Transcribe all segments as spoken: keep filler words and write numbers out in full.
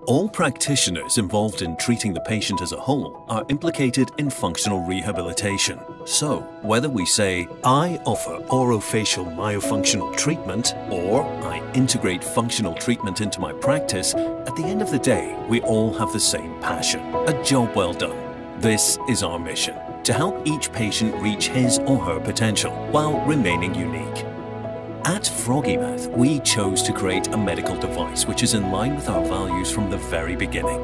All practitioners involved in treating the patient as a whole are implicated in functional rehabilitation. So, whether we say, I offer orofacial myofunctional treatment, or I integrate functional treatment into my practice, at the end of the day, we all have the same passion, a job well done. This is our mission, to help each patient reach his or her potential while remaining unique. At Froggymouth, we chose to create a medical device which is in line with our values from the very beginning.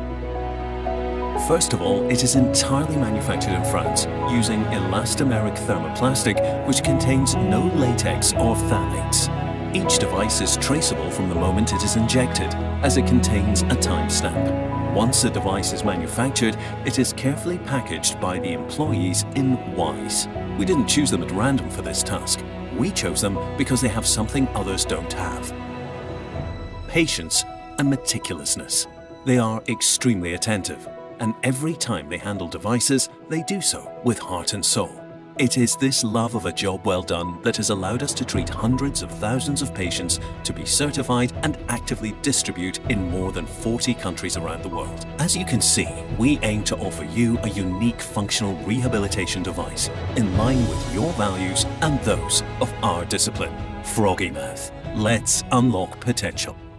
First of all, it is entirely manufactured in France using elastomeric thermoplastic which contains no latex or phthalates. Each device is traceable from the moment it is injected, as it contains a timestamp. Once the device is manufactured, it is carefully packaged by the employees in wise. We didn't choose them at random for this task. We chose them because they have something others don't have: patience and meticulousness. They are extremely attentive, and every time they handle devices, they do so with heart and soul. It is this love of a job well done that has allowed us to treat hundreds of thousands of patients, to be certified and actively distribute in more than forty countries around the world. As you can see, we aim to offer you a unique functional rehabilitation device in line with your values and those of our discipline. Froggymouth. Let's unlock potential.